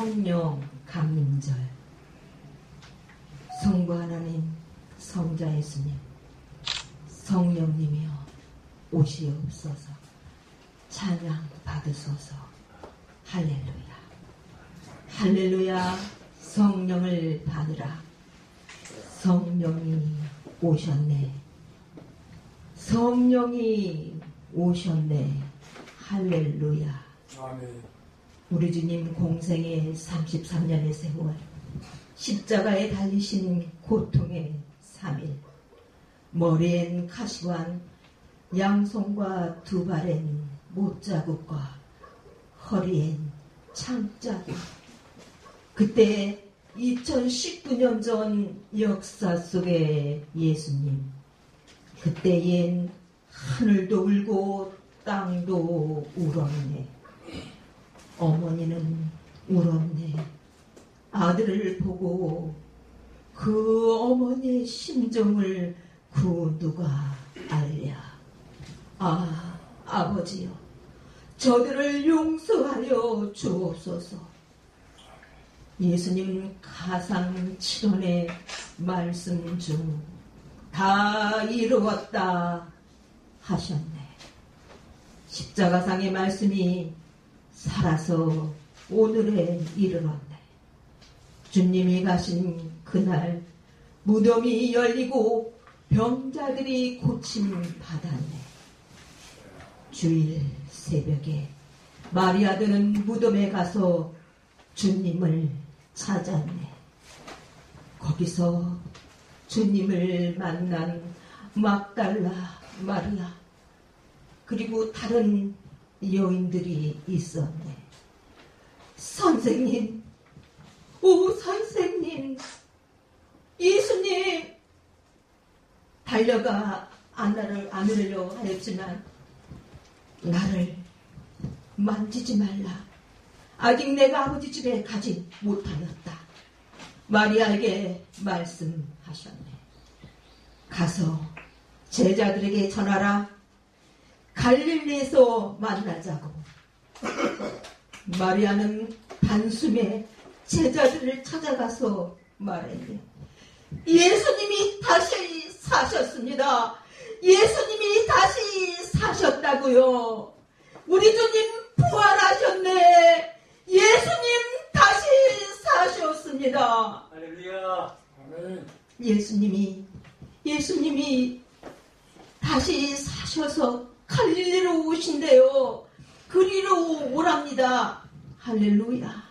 성령 강림절. 성부 하나님, 성자 예수님, 성령님이여 오시옵소서. 찬양 받으소서. 할렐루야. 할렐루야. 성령을 받으라. 성령이 오셨네. 성령이 오셨네. 할렐루야. 아멘. 우리 주님 공생의 33년의 세월, 십자가에 달리신 고통의 3일, 머리엔 가시관, 양손과 두 발엔 못자국과 허리엔 창자국. 그때 2019년 전 역사 속의 예수님, 그때엔 하늘도 울고 땅도 울었네. 어머니는 울었네. 아들을 보고 그 어머니의 심정을 그 누가 알랴. 아, 아버지여, 저들을 용서하여 주옵소서. 예수님 가상 7원의 말씀 중 다 이루었다 하셨네. 십자가상의 말씀이 살아서 오늘에 이르렀네. 주님이 가신 그날 무덤이 열리고 병자들이 고침 받았네. 주일 새벽에 마리아들은 무덤에 가서 주님을 찾았네. 거기서 주님을 만난 막달라 마리아, 그리고 다른 여인들이 있었네. 선생님, 오 선생님, 예수님. 달려가 안으려 하였지만 나를 만지지 말라. 아직 내가 아버지 집에 가지 못하였다. 마리아에게 말씀하셨네. 가서 제자들에게 전하라. 갈릴리에서 만나자고. 마리아는 단숨에 제자들을 찾아가서 말했네. 예수님이 다시 사셨습니다. 예수님이 다시 사셨다고요. 우리 주님 부활하셨네. 예수님 다시 사셨습니다. 할렐루야. 아멘. 예수님이 다시 사셔서 갈릴리로 오신대요. 그리로 오랍니다. 할렐루야.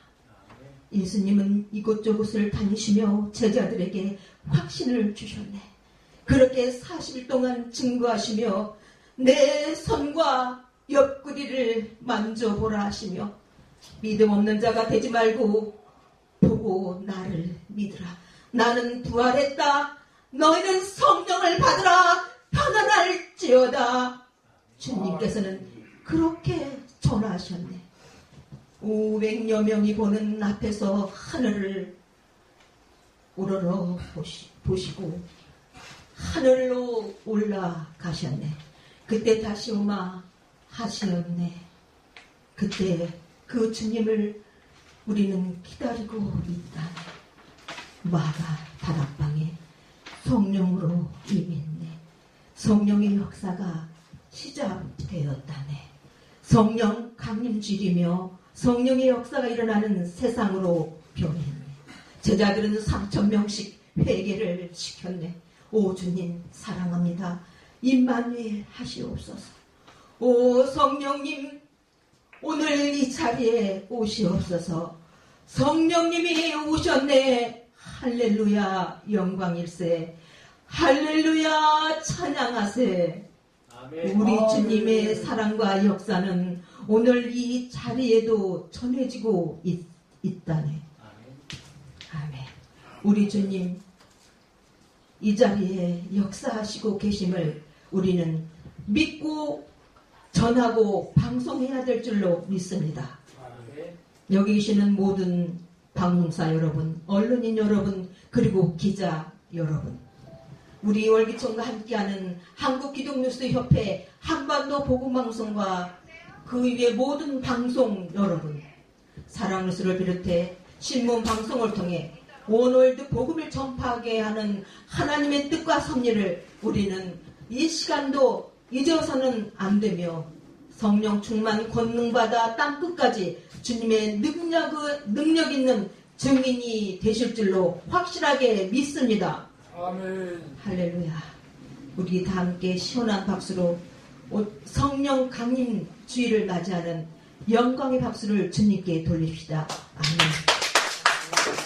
예수님은 이곳저곳을 다니시며 제자들에게 확신을 주셨네. 그렇게 40일 동안 증거하시며 내 손과 옆구리를 만져보라 하시며 믿음 없는 자가 되지 말고 보고 나를 믿으라. 나는 부활했다. 너희는 성령을 받으라. 편안할지어다. 주님께서는 그렇게 전하셨네. 500여 명이 보는 앞에서 하늘을 우러러 보시고 하늘로 올라가셨네. 그때 다시 오마 하시었네. 그때 그 주님을 우리는 기다리고 있다네. 마가 다락방에 성령으로 임했네. 성령의 역사가 시작되었다네. 성령 강림주일이며 성령의 역사가 일어나는 세상으로 변했네. 제자들은 3,000명씩 회개를 시켰네. 오 주님 사랑합니다. 임마누엘 하시옵소서. 오 성령님, 오늘 이 자리에 오시옵소서. 성령님이 오셨네. 할렐루야 영광일세. 할렐루야 찬양하세. 아멘. 우리 주님의 사랑과 역사는 오늘 이 자리에도 전해지고 있다네. 아멘. 우리 주님 이 자리에 역사하시고 계심을 우리는 믿고 전하고 방송해야 될 줄로 믿습니다. 아멘. 여기 계시는 모든 방송사 여러분, 언론인 여러분, 그리고 기자 여러분, 우리 월기청과 함께하는 한국기독뉴스협회 한반도 복음방송과 그 위의 모든 방송 여러분, 사랑뉴스를 비롯해 신문 방송을 통해 온월드 복음을 전파하게 하는 하나님의 뜻과 섭리를 우리는 이 시간도 잊어서는 안 되며 성령 충만 권능받아 땅끝까지 주님의 능력 있는 증인이 되실 줄로 확실하게 믿습니다. 아멘. 할렐루야. 우리 다 함께 시원한 박수로 성령 강림 주일을 맞이하는 영광의 박수를 주님께 돌립시다. 아멘.